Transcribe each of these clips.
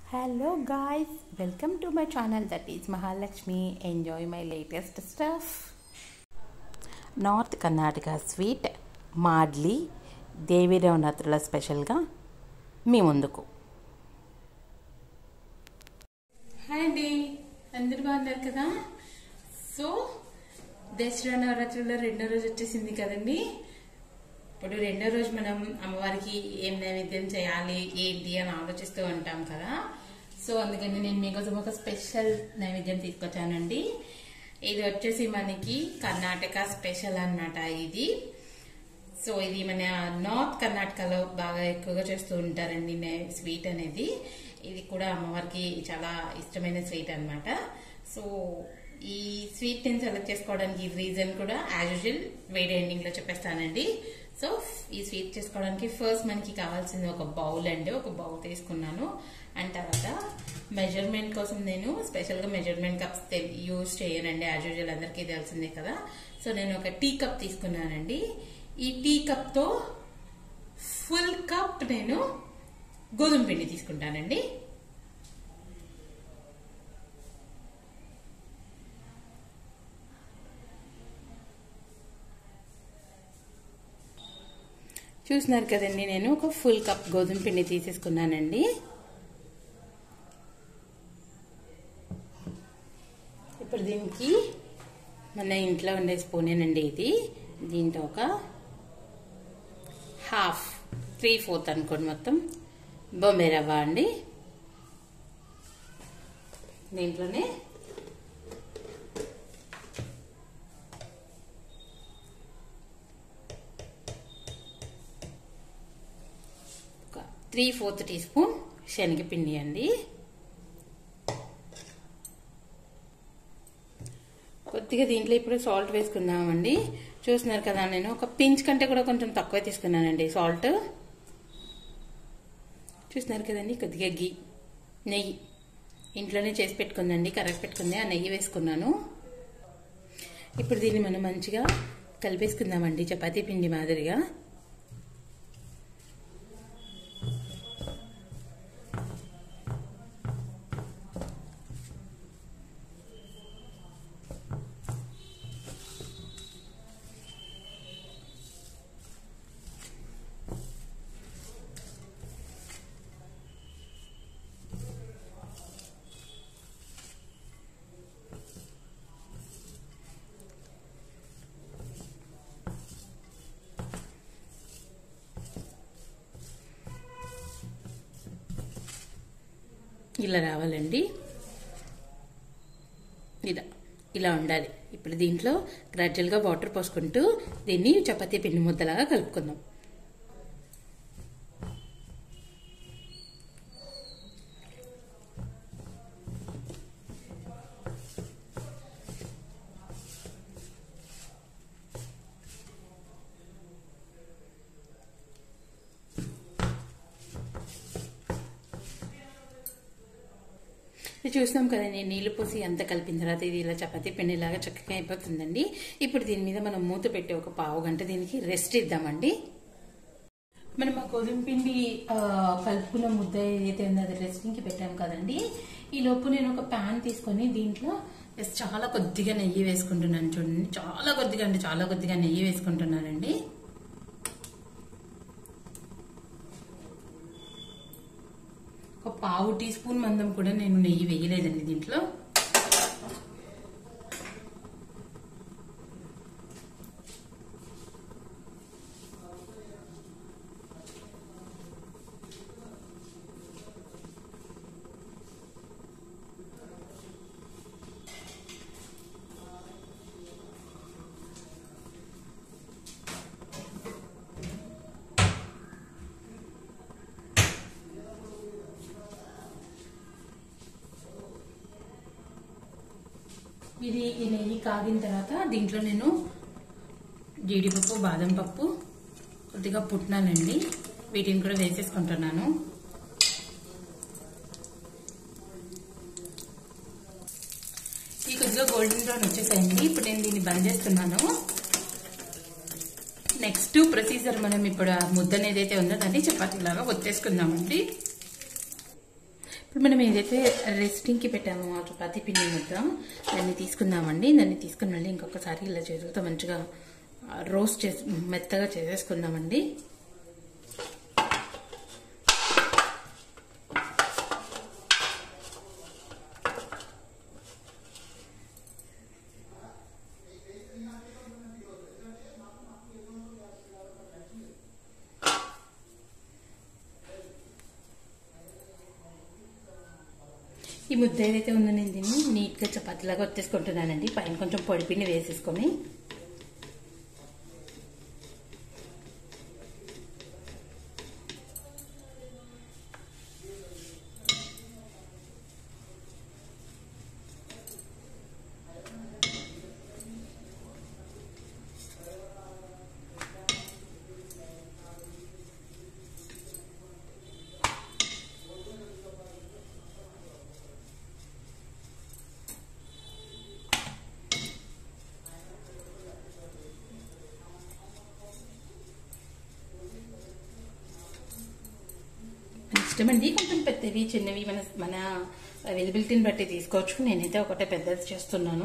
Hello guys, welcome to my channel, that is Mahalakshmi. Enjoy my latest stuff. North Karnataka sweet Madli Devi Navratruల special గా మీ ముందుకు. Hi అండి, అందరూ బాగున్నారు కదా? సో దసరా నవరాత్రుల రెండో రోజు వచ్చేసింది కదండి. ఇప్పుడు రెండో రోజు మనం అమ్మవారికి ఏం నైవేద్యం చేయాలి ఏంటి అని ఆలోచిస్తూ ఉంటాం కదా. సో అందుకని నేను మీకోసం ఒక స్పెషల్ నైవేద్యం తీసుకొచ్చానండి. ఇది వచ్చేసి మనకి కర్ణాటక స్పెషల్ అన్నమాట ఇది. సో ఇది మన నార్త్ కర్ణాటకలో బాగా ఎక్కువగా చేస్తూ ఉంటారండి స్వీట్ అనేది. ఇది కూడా అమ్మవారికి చాలా ఇష్టమైన స్వీట్ అన్నమాట. సో ఈ స్వీట్ నేను సెలెక్ట్ చేసుకోవడానికి రీజన్ కూడా యాజ్ యూజువల్ వీడియో ఎండింగ్ లో చెప్పేస్తానండి. సో ఈ స్వీట్ చేసుకోవడానికి ఫస్ట్ మనకి కావాల్సింది ఒక బౌల్ అండి. ఒక బౌల్ తీసుకున్నాను. అండ్ తర్వాత మెజర్మెంట్ కోసం నేను స్పెషల్ గా మెజర్మెంట్ కప్స్ యూజ్ చేయనండి, యాజ్ యూజువల్ అందరికీ తెలిసిందే కదా. సో నేను ఒక టీ కప్ తీసుకున్నానండి. ఈ టీ కప్ తో ఫుల్ కప్ నేను గోధుమ పిండి తీసుకుంటానండి. చూస్తున్నారు కదండి, నేను ఒక ఫుల్ కప్ గోధుమ పిండి తీసేసుకున్నానండి. ఇప్పుడు దీనికి మన ఇంట్లో ఉండే స్పూనేనండి ఇది. దీంట్లో ఒక హాఫ్ 3/4 అనుకోండి మొత్తం బొంబే రవ్వ అండి. దీంట్లోనే ఒక 3/4 టీ స్పూన్ శనగపిండి అండి. కొద్దిగా దీంట్లో ఇప్పుడు సాల్ట్ వేసుకుందామండి. చూస్తున్నారు కదా, నేను ఒక పించ్ కంటే కూడా కొంచెం తక్కువ తీసుకున్నానండి సాల్ట్. చూస్తున్నారు కదండి, కొద్దిగా నెయ్యి ఇంట్లోనే చేసి పెట్టుకుందండి, కరెక్ట్ పెట్టుకుంది. ఆ నెయ్యి వేసుకున్నాను. ఇప్పుడు దీన్ని మనం మంచిగా కలిపేసుకుందామండి చపాతీ పిండి మాదిరిగా. ఇలా రావాలండి, ఇలా ఉండాలి. ఇప్పుడు దీంట్లో గ్రాడ్యువల్గా వాటర్ పోసుకుంటూ దీన్ని చపాతీ పిండి ముద్దలాగా కలుపుకుందాం. చూసినాం కదండి, నీళ్లు పోసి అంతా కలిపిన తర్వాత ఇది ఇలా చపాతీ పిండిలాగా చక్కగా అయిపోతుందండి. ఇప్పుడు దీని మీద మనం మూత పెట్టి ఒక పావు గంట దీనికి రెస్ట్ ఇద్దామండి. మనం ఆ గోధుమ పిండి కలుపుకున్న ముద్ద ఏదైతే ఉందో అది రెస్టింగ్కి పెట్టాం కదండి. ఈ లోపు నేను ఒక ప్యాన్ తీసుకొని దీంట్లో చాలా కొద్దిగా నెయ్యి వేసుకుంటున్నాను. చూడండి, చాలా కొద్దిగా అంటే చాలా కొద్దిగా నెయ్యి వేసుకుంటున్నానండి. ఒక పావు టీ స్పూన్ మందం కూడా నేను నెయ్యి వేయలేదండి దీంట్లో. ఈ నెయ్యి కాగిన తర్వాత దీంట్లో నేను జీడిపప్పు, బాదం పప్పు, కొద్దిగా పుట్నాలండి, వీటిని కూడా వేసేసుకుంటున్నాను. ఈ కొద్దిగా గోల్డెన్ బ్రౌన్ వచ్చేసాయండి. ఇప్పుడు నేను దీన్ని బంద్ చేస్తున్నాను. నెక్స్ట్ ప్రొసీజర్ మనం ఇప్పుడు ఆ ముద్ద ఏదైతే ఉందో దాన్ని చపాతీలాగా ఒత్తేసుకుందామండి. ఇప్పుడు మనం ఏదైతే రెస్టింగ్కి పెట్టామో ఆ చపాతీ పిండి ముద్ద దాన్ని తీసుకుందామండి. దాన్ని తీసుకుని మళ్ళీ ఇంకొకసారి ఇలా చేతులతో మంచిగా రోస్ట్ చేసి మెత్తగా చేసేసుకుందామండి. ఈ ముద్ద ఏదైతే ఉందో నేను దీన్ని నీట్గా చపాతీలాగా వచ్చేసుకుంటున్నానండి. పైన కొంచెం పొడిపిండి వేసేసుకొని ఇష్టమండి. కొంచెం పెద్దవి చిన్నవి మన అవైలబిలిటీని బట్టి తీసుకోవచ్చు. నేనైతే ఒకటే పెద్దది చేస్తున్నాను.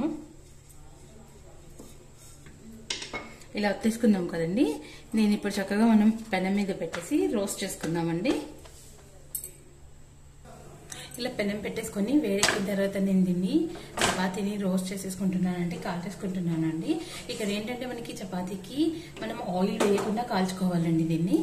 ఇలా తీసుకుందాం కదండి. నేను ఇప్పుడు చక్కగా మనం పెనం మీద పెట్టేసి రోస్ట్ చేసుకుందామండి. ఇలా పెనం పెట్టేసుకొని వేడెక్కిన తర్వాత నేను దీన్ని చపాతీని రోస్ట్ చేసేసుకుంటున్నానండి, కాల్చేసుకుంటున్నానండి. ఇక్కడ ఏంటంటే మనకి చపాతీకి మనం ఆయిల్ వేయకుండా కాల్చుకోవాలండి దీన్ని.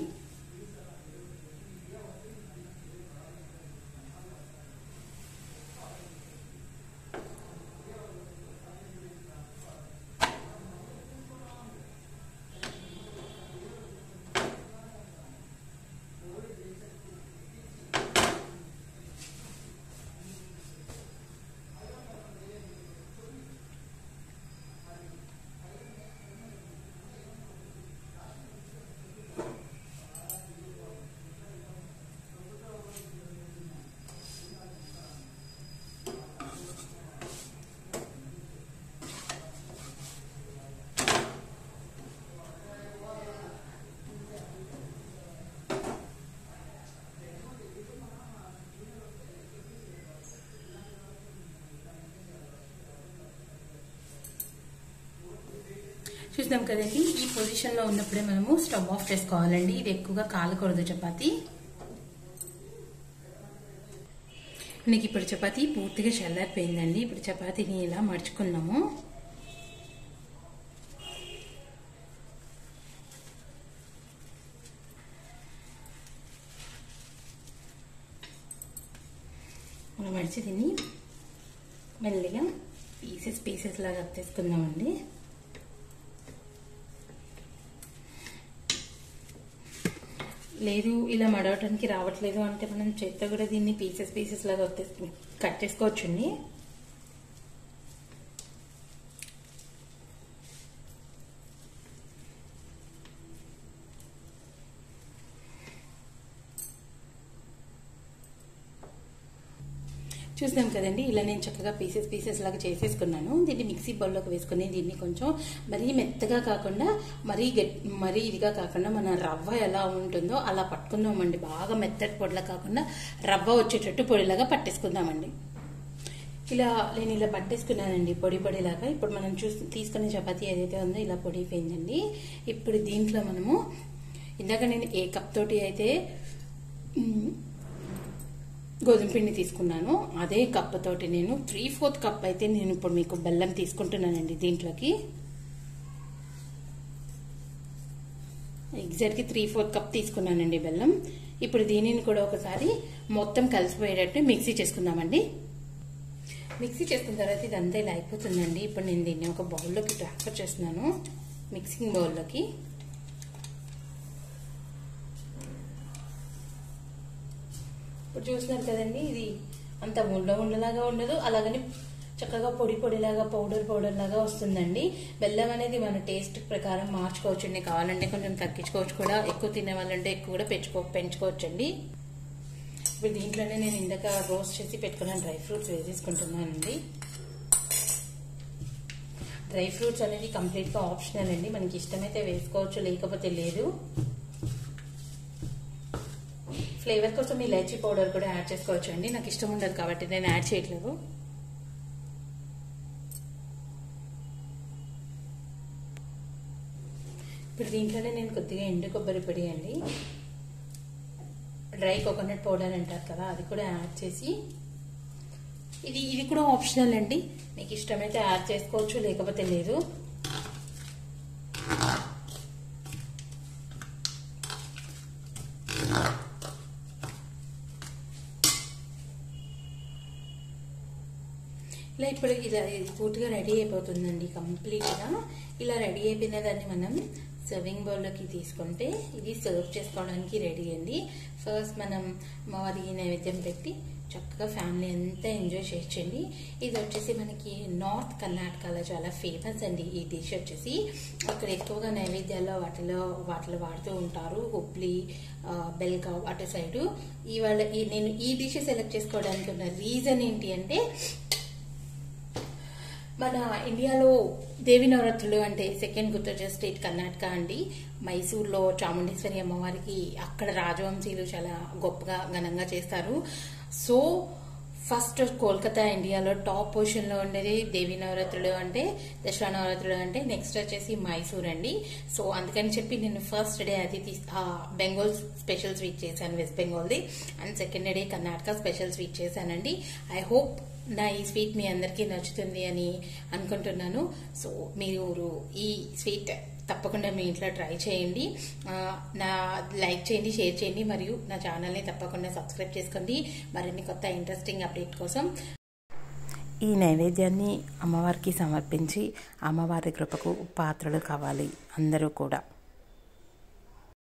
చూద్దాం కదండి. ఈ పొజిషన్ లో ఉన్నప్పుడే మనము స్టవ్ ఆఫ్ చేసుకోవాలండి. ఇది ఎక్కువగా కాలకూడదు చపాతీ. మనకి ఇప్పుడు చపాతీ పూర్తిగా చల్లారిపోయిందండి. ఇప్పుడు చపాతీని ఇలా మడుచుకుందాము. మనం మడిచి దీన్ని మెల్లిగా పీసెస్ లాగా తీసుకుందామండి. లేదు ఇలా మడవటానికి రావట్లేదు అంటే మనం చేత్తో కూడా దీన్ని పీసెస్ లాగా కట్ చేసుకోవచ్చండి. చూద్దాం కదండి. ఇలా నేను చక్కగా పీసెస్ లాగా చేసేసుకున్నాను. దీన్ని మిక్సీ బౌల్లోకి వేసుకుని దీన్ని కొంచెం మరీ మెత్తగా కాకుండా మరీ ఇదిగా కాకుండా మన రవ్వ ఎలా ఉంటుందో అలా పట్టుకుందామండి. బాగా మెత్తటి పొడిలా కాకుండా రవ్వ వచ్చేటట్టు పొడిలాగా పట్టేసుకుందామండి. నేను ఇలా పట్టేసుకున్నానండి పొడిలాగా. ఇప్పుడు మనం తీసుకునే చపాతీ ఏదైతే ఉందో ఇలా పొడిపోయిందండి. ఇప్పుడు దీంట్లో మనము ఇందాక నేను ఏ కప్ తోటి అయితే గోధుమ పిండి తీసుకున్నాను అదే కప్ తోటి నేను 3/4 కప్ అయితే నేను ఇప్పుడు మీకు బెల్లం తీసుకుంటున్నానండి. దీంట్లోకి ఎగ్జాక్ట్ గా 3/4 కప్ తీసుకున్నానండి బెల్లం. ఇప్పుడు దీనిని కూడా ఒకసారి మొత్తం కలిసిపోయేటట్టు మిక్సీ చేసుకుందామండి. మిక్సీ చేసుకున్న తర్వాత ఇదంతా ఇలా అయిపోతుందండి. ఇప్పుడు నేను దీన్ని ఒక బౌల్లోకి ట్రాన్స్ఫర్ చేస్తున్నాను, మిక్సింగ్ బౌల్లోకి. ఇప్పుడు చూస్తున్నారు కదండి, ఇది అంత ఉండలాగా ఉండదు, అలాగని చక్కగా పొడిలాగా పౌడర్ లాగా వస్తుందండి. బెల్లం అనేది మన టేస్ట్ ప్రకారం మార్చుకోవచ్చండి. కావాలంటే కొంచెం తగ్గించుకోవచ్చు కూడా, ఎక్కువ తినే వాళ్ళంటే ఎక్కువ కూడా పెంచుకోవచ్చండి. ఇప్పుడు దీంట్లోనే నేను ఇందాక రోస్ట్ చేసి పెట్టుకున్న డ్రై ఫ్రూట్స్ వేసేసుకుంటున్నానండి. డ్రై ఫ్రూట్స్ అనేది కంప్లీట్ గా ఆప్షనల్ అండి, మనకి ఇష్టమైతే వేసుకోవచ్చు, లేకపోతే లేదు. ఫ్లేవర్ కోసం ఇలాచీ పౌడర్ కూడా యాడ్ చేసుకోవచ్చు అండి. నాకు ఇష్టం ఉండదు కాబట్టి నేను యాడ్ చేయట్లేదు. ఇప్పుడు దీంట్లోనే నేను కొద్దిగా ఎండు కొబ్బరి పొడి అండి, డ్రై కోకోనట్ పౌడర్ అంటారు కదా, అది కూడా యాడ్ చేసి, ఇది కూడా ఆప్షనల్ అండి, మీకు ఇష్టమైతే యాడ్ చేసుకోవచ్చు, లేకపోతే లేదు. ఇలా ఇప్పుడు ఇలా పూర్తిగా రెడీ అయిపోతుందండి కంప్లీట్గా. ఇలా రెడీ అయిపోయిన దాన్ని మనం సర్వింగ్ బౌల్లోకి తీసుకుంటే ఇది సర్వ్ చేసుకోవడానికి రెడీ అండి. ఫస్ట్ మనం అమ్మవారికి నైవేద్యం పెట్టి చక్కగా ఫ్యామిలీ అంతా ఎంజాయ్ చేయొచ్చండి. ఇది వచ్చేసి మనకి నార్త్ కర్ణాటకలో చాలా ఫేమస్ అండి ఈ డిష్ వచ్చేసి. అక్కడ ఎక్కువగా నైవేద్యాల్లో వాటిలో వాడుతూ ఉంటారు, హుబ్లీ, బెల్గావ్ అటు సైడు. నేను ఈ డిష్ సెలెక్ట్ చేసుకోవడానికి ఉన్న రీజన్ ఏంటి అంటే, మన ఇండియాలో దేవి నవరాత్రులు అంటే సెకండ్ గుర్తొచ్చే స్టేట్ కర్ణాటక అండి. మైసూర్లో చాముండేశ్వరి అమ్మవారికి అక్కడ రాజవంశీయులు చాలా గొప్పగా ఘనంగా చేస్తారు. సో ఫస్ట్ కోల్కతా ఇండియాలో టాప్ పొజిషన్లో ఉండేది దేవి నవరాత్రులు అంటే, దసరా నవరాత్రులు అంటే. నెక్స్ట్ వచ్చేసి మైసూర్ అండి. సో అందుకని చెప్పి నేను ఫస్ట్ డే అది బెంగాల్ స్పెషల్ స్వీట్ చేశాను, వెస్ట్ బెంగాల్ది. And second day Karnataka special sweet చేశానండి. ఐ హోప్ నా ఈ స్వీట్ మీ అందరికీ నచ్చుతుంది అని అనుకుంటున్నాను. సో మీరు ఈ స్వీట్ తప్పకుండా మీ ఇంట్లో ట్రై చేయండి. నా లైక్ చేయండి, షేర్ చేయండి, మరియు నా ఛానల్ని తప్పకుండా సబ్స్క్రైబ్ చేసుకోండి మరిన్ని కొత్త ఇంట్రెస్టింగ్ అప్డేట్ కోసం. ఈ నైవేద్యాన్ని అమ్మవారికి సమర్పించి అమ్మవారి కృపకు పాత్రలు కావాలి అందరూ కూడా.